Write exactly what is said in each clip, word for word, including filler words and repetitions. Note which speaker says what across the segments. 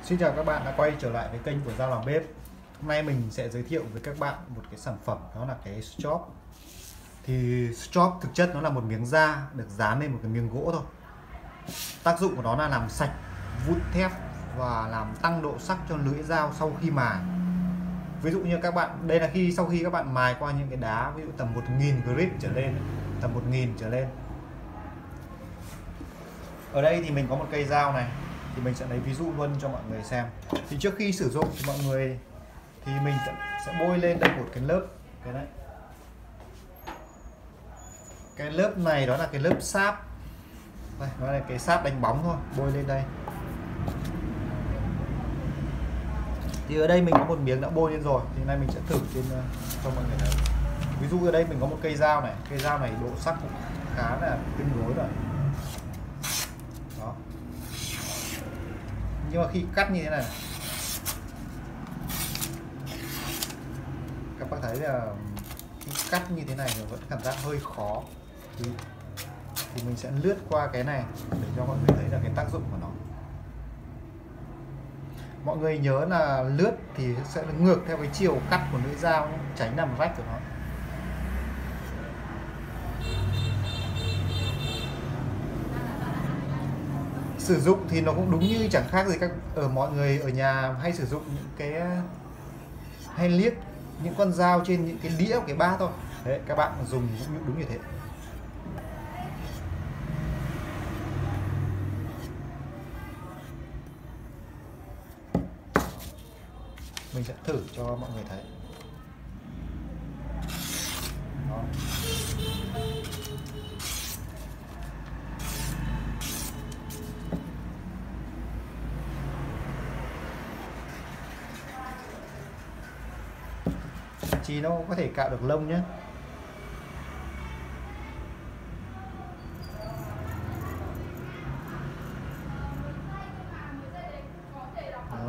Speaker 1: Xin chào các bạn đã quay trở lại với kênh của Dao Làm Bếp. Hôm nay mình sẽ giới thiệu với các bạn một cái sản phẩm, đó là cái strop. Thì strop thực chất nó là một miếng da được dán lên một cái miếng gỗ thôi. Tác dụng của nó là làm sạch vụn thép và làm tăng độ sắc cho lưỡi dao sau khi mài. Ví dụ như các bạn, đây là khi sau khi các bạn mài qua những cái đá ví dụ tầm một nghìn grit trở lên, tầm một nghìn trở lên. Ở đây thì mình có một cây dao này, thì mình sẽ lấy ví dụ luôn cho mọi người xem. Thì trước khi sử dụng thì mọi người thì mình sẽ bôi lên đây một cái lớp cái đấy. Cái lớp này đó là cái lớp sáp. Đây, nó là cái sáp đánh bóng thôi, bôi lên đây. Thì ở đây mình có một miếng đã bôi lên rồi, thì nay mình sẽ thử trên uh, cho mọi người thấy. Ví dụ ở đây mình có một cây dao này, cây dao này độ sắc cũng khá là tương đối rồi. Đó. Nhưng mà khi cắt như thế này, các bác thấy là khi cắt như thế này thì vẫn cảm giác hơi khó, thì, thì mình sẽ lướt qua cái này để cho mọi người thấy là cái tác dụng của nó. Mọi người nhớ là lướt thì sẽ ngược theo cái chiều cắt của lưỡi dao nhé, tránh làm rách của nó. Sử dụng thì nó cũng đúng như chẳng khác gì các ở mọi người ở nhà hay sử dụng những cái hay liếc những con dao trên những cái đĩa cái bát thôi. Đấy, các bạn dùng cũng đúng như thế. Mình sẽ thử cho mọi người thấy. Đó. Chỉ nó có thể cạo được lông nhé. Đó.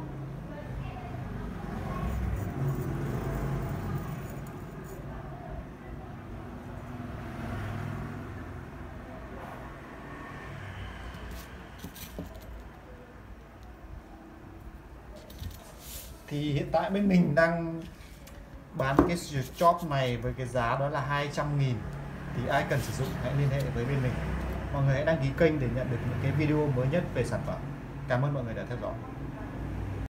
Speaker 1: Thì hiện tại bên mình đang bán cái strop này với cái giá đó là hai trăm nghìn. Thì ai cần sử dụng hãy liên hệ với bên mình. Mọi người hãy đăng ký kênh để nhận được những cái video mới nhất về sản phẩm. Cảm ơn mọi người đã theo dõi.